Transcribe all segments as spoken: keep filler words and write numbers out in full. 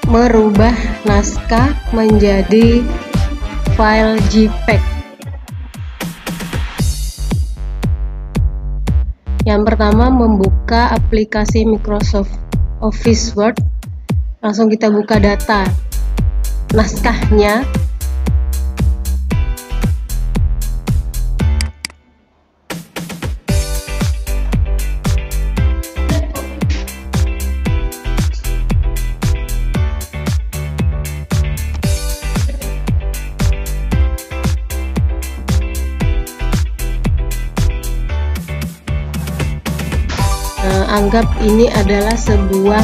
merubah naskah menjadi file JPEG. Yang pertama, membuka aplikasi Microsoft Office Word. Langsung kita buka data naskahnya. Nah, anggap ini adalah sebuah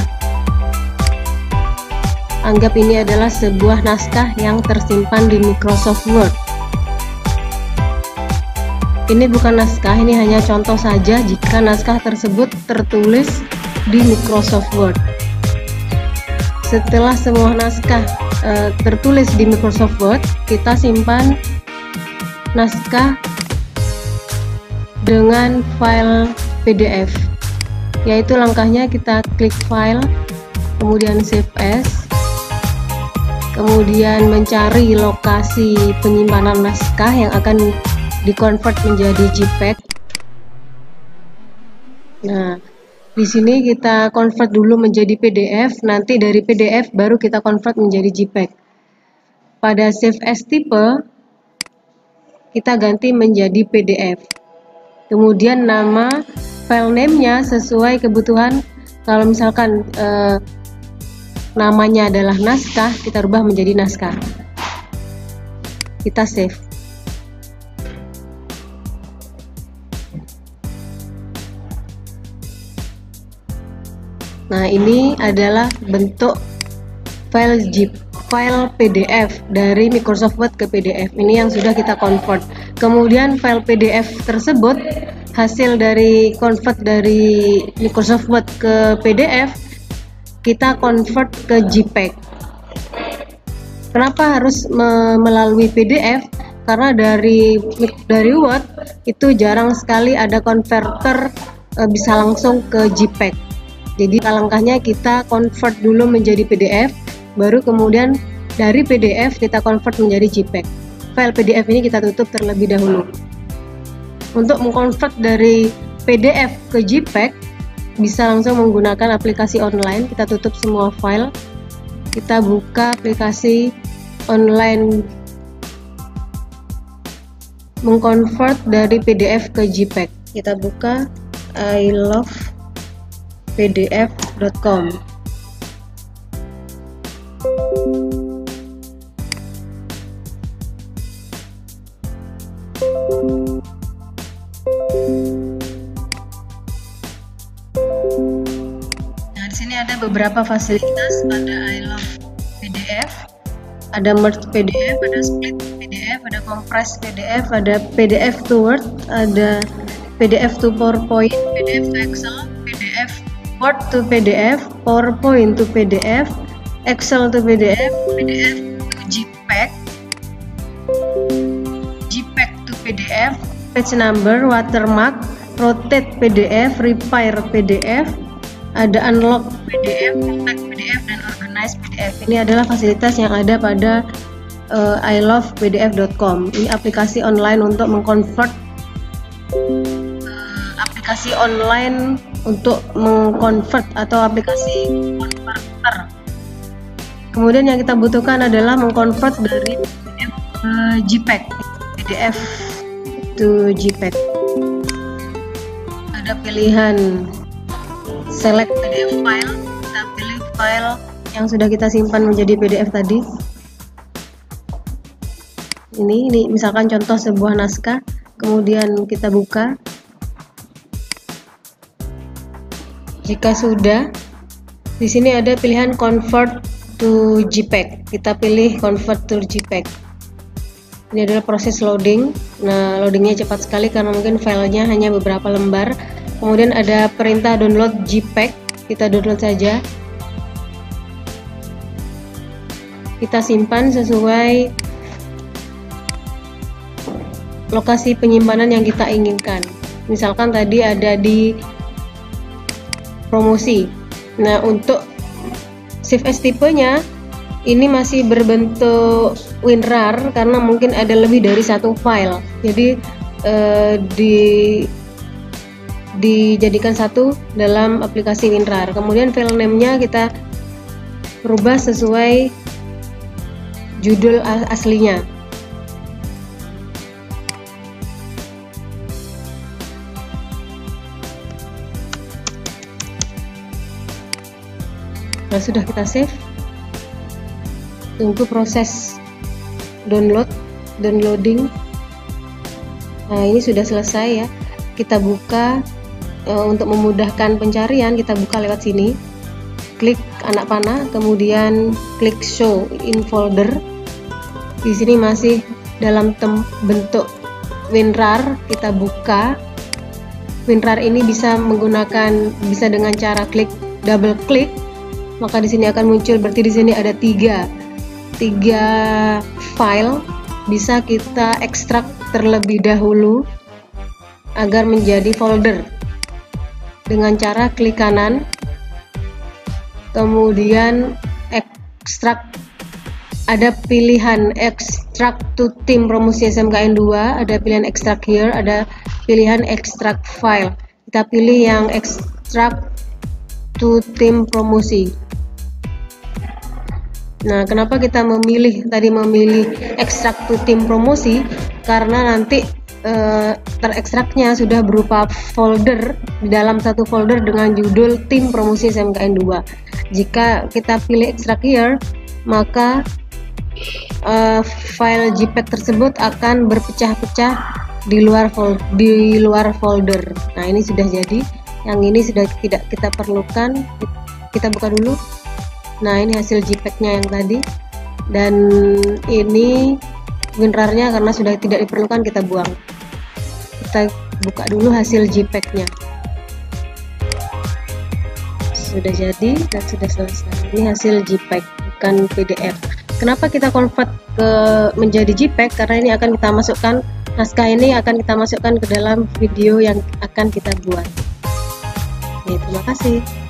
anggap ini adalah sebuah naskah yang tersimpan di Microsoft Word. Ini bukan naskah, ini hanya contoh saja jika naskah tersebut tertulis di Microsoft Word. Setelah semua naskah e, tertulis di Microsoft Word, kita simpan naskah dengan file P D F. Yaitu langkahnya kita klik file, kemudian save as, kemudian mencari lokasi penyimpanan naskah yang akan dikonvert menjadi JPEG. Nah, di sini kita convert dulu menjadi P D F, nanti dari P D F baru kita convert menjadi JPEG. Pada save as type, kita ganti menjadi P D F. Kemudian nama file name-nya sesuai kebutuhan. Kalau misalkan eh, namanya adalah naskah, kita rubah menjadi naskah. Kita save. Nah, ini adalah bentuk file zip, file P D F dari Microsoft Word ke P D F. Ini yang sudah kita convert. Kemudian file P D F tersebut, hasil dari convert dari Microsoft Word ke P D F, kita convert ke JPEG. Kenapa harus me melalui P D F? Karena dari dari Word itu jarang sekali ada converter e, bisa langsung ke JPEG. Jadi langkahnya kita convert dulu menjadi P D F, baru kemudian dari P D F kita convert menjadi JPEG. File P D F ini kita tutup terlebih dahulu. Untuk mengkonvert dari P D F ke JPEG bisa langsung menggunakan aplikasi online. Kita tutup semua file, kita buka aplikasi online mengkonvert dari P D F ke JPEG. Kita buka i love p d f dot com. Nah, di sini ada beberapa fasilitas pada I Love P D F. Ada merge P D F, ada split P D F, ada compress P D F, ada P D F to Word, ada P D F to PowerPoint, P D F to Excel, P D F Word to P D F, PowerPoint to P D F, Excel to P D F, P D F to JPEG, JPEG to P D F, page number, watermark, rotate P D F, repair P D F, ada unlock P D F, protect P D F, dan organize P D F. Ini adalah fasilitas yang ada pada uh, i love p d f dot com. Ini aplikasi online untuk mengkonvert uh, aplikasi online untuk mengkonvert atau aplikasi converter. Kemudian yang kita butuhkan adalah mengkonvert dari P D F ke JPEG, P D F to JPEG. Ada pilihan select P D F file, kita pilih file yang sudah kita simpan menjadi P D F tadi. Ini, ini misalkan contoh sebuah naskah, kemudian kita buka. Jika sudah, di sini ada pilihan convert to JPEG. Kita pilih convert to JPEG. Ini adalah proses loading. Nah, loadingnya cepat sekali karena mungkin filenya hanya beberapa lembar. Kemudian ada perintah download JPEG. Kita download saja. Kita simpan sesuai lokasi penyimpanan yang kita inginkan. Misalkan tadi ada di promosi. Nah, untuk save as tipenya ini masih berbentuk WinRAR karena mungkin ada lebih dari satu file, jadi eh, di dijadikan satu dalam aplikasi WinRAR. Kemudian file name-nya kita rubah sesuai judul aslinya. Nah, sudah kita save, tunggu proses download downloading. Nah, ini sudah selesai ya. Kita buka e, untuk memudahkan pencarian, kita buka lewat sini, klik anak panah, kemudian klik show in folder. Di sini masih dalam bentuk WinRAR, kita buka. WinRAR ini bisa menggunakan bisa dengan cara klik double klik, maka di sini akan muncul, berarti di sini ada tiga tiga file, bisa kita ekstrak terlebih dahulu agar menjadi folder dengan cara klik kanan, kemudian ekstrak. Ada pilihan extract to tim promosi S M K N dua, ada pilihan extract here, ada pilihan extract file. Kita pilih yang extract to tim promosi. Nah, kenapa kita memilih tadi memilih extract to tim promosi? Karena nanti eh, terekstraknya sudah berupa folder di dalam satu folder dengan judul tim promosi S M K N dua. Jika kita pilih extract here, maka Uh, file JPEG tersebut akan berpecah-pecah di luar fol di luar folder. Nah, ini sudah jadi. Yang ini sudah tidak kita perlukan. Kita buka dulu. Nah, ini hasil JPEG-nya yang tadi. Dan ini WinRAR-nya karena sudah tidak diperlukan, kita buang. Kita buka dulu hasil JPEG-nya. Sudah jadi dan sudah selesai. Ini hasil JPEG, bukan P D F. Kenapa kita convert ke menjadi JPEG? Karena ini akan kita masukkan, naskah ini akan kita masukkan ke dalam video yang akan kita buat. Oke, terima kasih.